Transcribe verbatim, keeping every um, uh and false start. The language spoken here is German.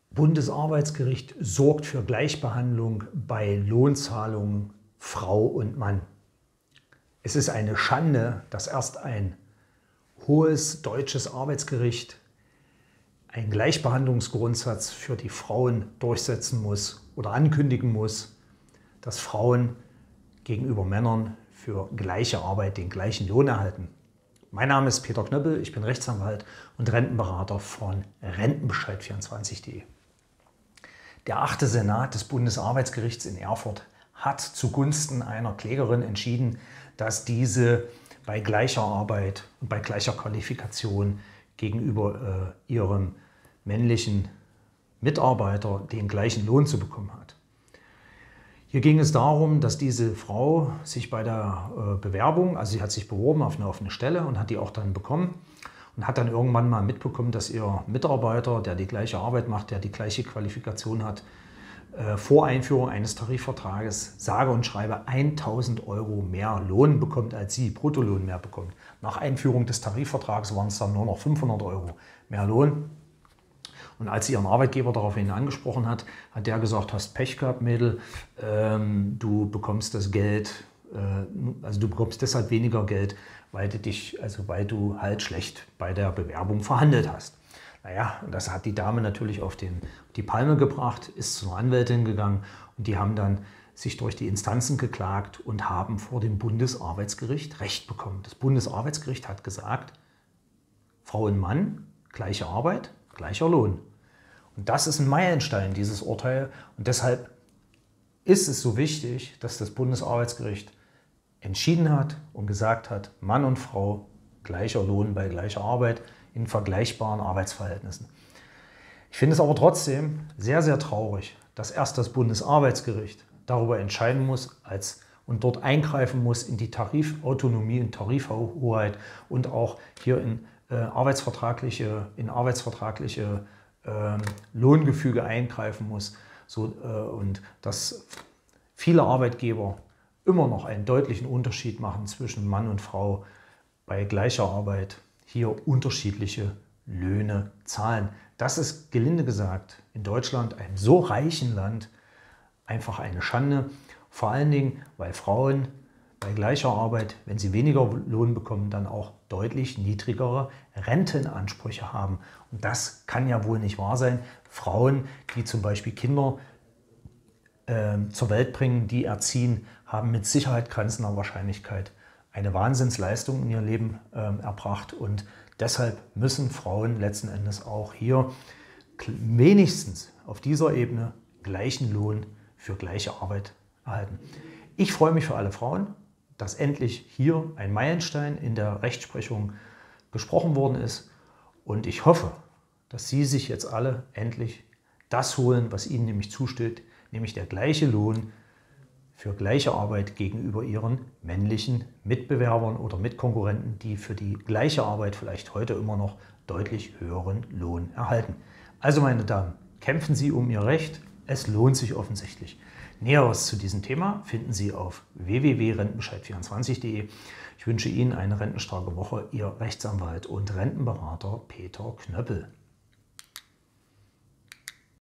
Bundesarbeitsgericht sorgt für Gleichbehandlung bei Lohnzahlungen Frau und Mann. Es ist eine Schande, dass erst ein hohes deutsches Arbeitsgericht einen Gleichbehandlungsgrundsatz für die Frauen durchsetzen muss oder ankündigen muss, dass Frauen gegenüber Männern für gleiche Arbeit den gleichen Lohn erhalten. Mein Name ist Peter Knöppel, ich bin Rechtsanwalt und Rentenberater von Rentenbescheid vierundzwanzig punkt de. Der achte Senat des Bundesarbeitsgerichts in Erfurt hat zugunsten einer Klägerin entschieden, dass diese bei gleicher Arbeit und bei gleicher Qualifikation gegenüber äh, ihrem männlichen Mitarbeiter den gleichen Lohn zu bekommen hat. Hier ging es darum, dass diese Frau sich bei der äh, Bewerbung, also sie hat sich beworben auf eine offene Stelle und hat die auch dann bekommen und hat dann irgendwann mal mitbekommen, dass ihr Mitarbeiter, der die gleiche Arbeit macht, der die gleiche Qualifikation hat, äh, vor Einführung eines Tarifvertrages sage und schreibe tausend Euro mehr Lohn bekommt, als sie Bruttolohn mehr bekommt. Nach Einführung des Tarifvertrags waren es dann nur noch fünfhundert Euro mehr Lohn. Und als sie ihren Arbeitgeber daraufhin angesprochen hat, hat der gesagt, hast Pech gehabt, Mädel, ähm, du bekommst das Geld, äh, also du bekommst deshalb weniger Geld, weil du dich, also weil du halt schlecht bei der Bewerbung verhandelt hast. Naja, und das hat die Dame natürlich auf den, die Palme gebracht, ist zu einer Anwältin gegangen und die haben dann sich durch die Instanzen geklagt und haben vor dem Bundesarbeitsgericht Recht bekommen. Das Bundesarbeitsgericht hat gesagt, Frau und Mann, gleiche Arbeit, gleicher Lohn. Und das ist ein Meilenstein, dieses Urteil. Und deshalb ist es so wichtig, dass das Bundesarbeitsgericht entschieden hat und gesagt hat, Mann und Frau, gleicher Lohn bei gleicher Arbeit in vergleichbaren Arbeitsverhältnissen. Ich finde es aber trotzdem sehr, sehr traurig, dass erst das Bundesarbeitsgericht darüber entscheiden muss als, und dort eingreifen muss in die Tarifautonomie und Tarifhoheit und auch hier in äh, arbeitsvertragliche, in arbeitsvertragliche äh, Lohngefüge eingreifen muss, so, äh, und dass viele Arbeitgeber immer noch einen deutlichen Unterschied machen zwischen Mann und Frau bei gleicher Arbeit, hier unterschiedliche Löhne zahlen. Das ist, gelinde gesagt, in Deutschland, einem so reichen Land, einfach eine Schande. Vor allen Dingen, weil Frauen bei gleicher Arbeit, wenn sie weniger Lohn bekommen, dann auch deutlich niedrigere Rentenansprüche haben. Und das kann ja wohl nicht wahr sein. Frauen, die zum Beispiel Kinder äh, zur Welt bringen, die erziehen, haben mit Sicherheit grenzender Wahrscheinlichkeit eine Wahnsinnsleistung in ihr Leben äh, erbracht. Und deshalb müssen Frauen letzten Endes auch hier wenigstens auf dieser Ebene gleichen Lohn für gleiche Arbeit erhalten. Ich freue mich für alle Frauen, dass endlich hier ein Meilenstein in der Rechtsprechung besprochen worden ist. Und ich hoffe, dass Sie sich jetzt alle endlich das holen, was Ihnen nämlich zusteht, nämlich der gleiche Lohn für gleiche Arbeit gegenüber Ihren männlichen Mitbewerbern oder Mitkonkurrenten, die für die gleiche Arbeit vielleicht heute immer noch deutlich höheren Lohn erhalten. Also meine Damen, kämpfen Sie um Ihr Recht. Es lohnt sich offensichtlich. Näheres zu diesem Thema finden Sie auf w w w punkt rentenbescheid vierundzwanzig punkt de. Ich wünsche Ihnen eine rentenstarke Woche. Ihr Rechtsanwalt und Rentenberater Peter Knöppel.